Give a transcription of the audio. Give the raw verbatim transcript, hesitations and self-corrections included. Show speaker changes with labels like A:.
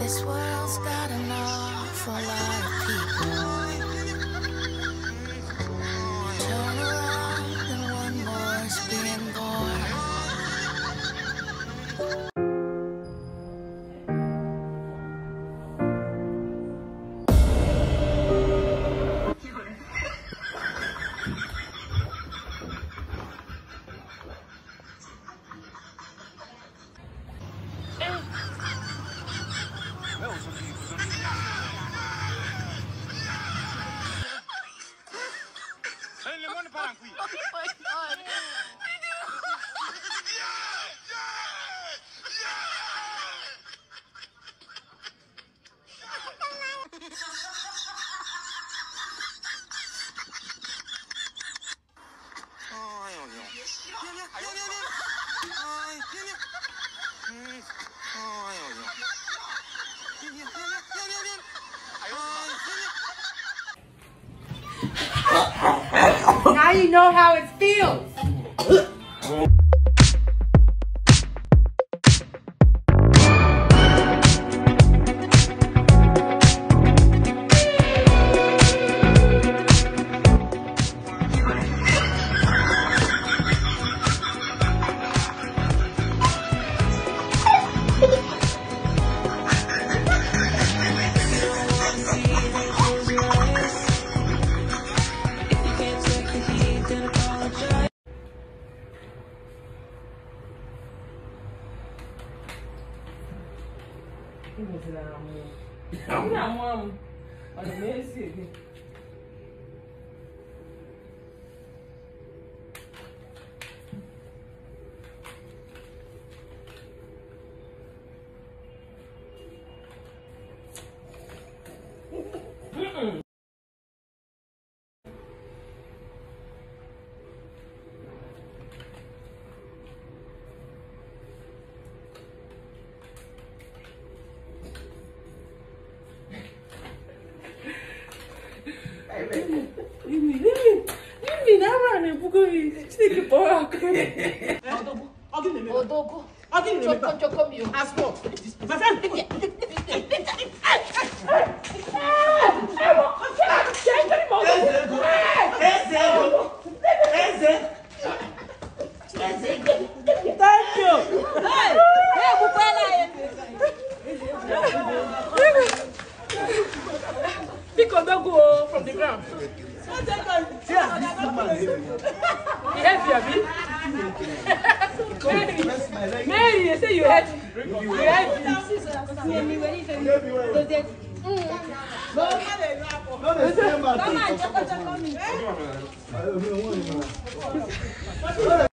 A: This world's got an awful lot of people. Turn around and one more's being born.
B: Now you know how it feels. Leave me, leave me, leave me. Now I'm going to take a ball. Odogo, choco, choco, you. As well. My friend, thank you. Pick on the go from the ground. He help you, Abi. Mary, they say you help. You help me.